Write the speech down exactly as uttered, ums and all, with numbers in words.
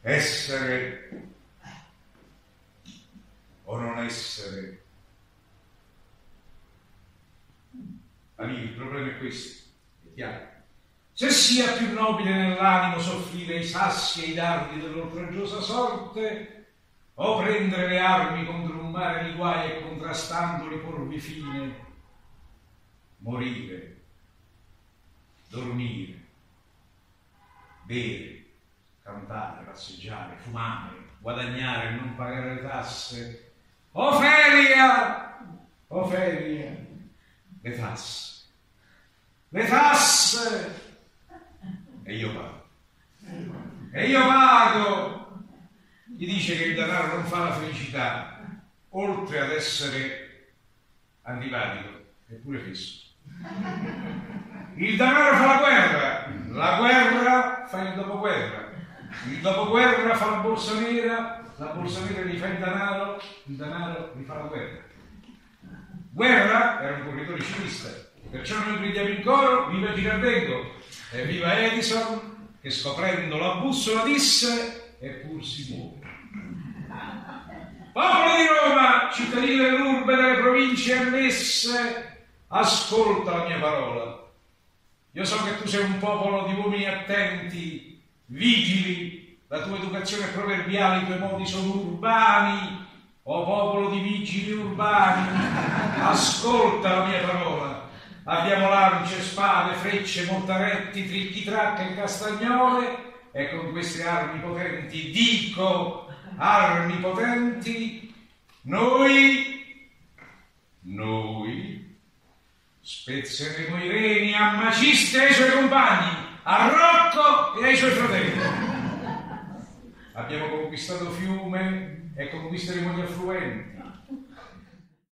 essere o non essere. Amici, il problema è questo, è chiaro. Se sia più nobile nell'animo soffrire i sassi e i dardi dell'oltraggiosa sorte, o prendere le armi contro un mare di guai e contrastandoli porvi fine, morire, dormire, bere, cantare, passeggiare, fumare, guadagnare e non pagare le tasse. Ofelia! Ofelia! Le tasse! Le tasse! E io pago. E io pago! Gli dice che il denaro non fa la felicità, oltre ad essere antipatico, è pure fisso. Il denaro fa la guerra, la guerra fa il dopoguerra. Il dopoguerra fa la borsa nera, la borsa nera rifà il denaro, il denaro rifà la guerra. Guerra era un corridore ciclista, perciò noi gridiamo in coro: viva Girardengo e viva Edison, che scoprendo la bussola disse: eppur si muove. Popolo di Roma, cittadini dell'urbe e delle province annesse, ascolta la mia parola. Io so che tu sei un popolo di uomini attenti, vigili, la tua educazione è proverbiale, i tuoi modi sono urbani. O popolo di vigili urbani, ascolta la mia parola. Abbiamo lance, spade, frecce, mortaretti, tricchi, tracche e castagnole, e con queste armi potenti, dico armi potenti, noi, noi spezzeremo i reni a Maciste e ai suoi compagni, a Rocco e ai suoi fratelli. Abbiamo conquistato Fiume e conquisteremo gli affluenti.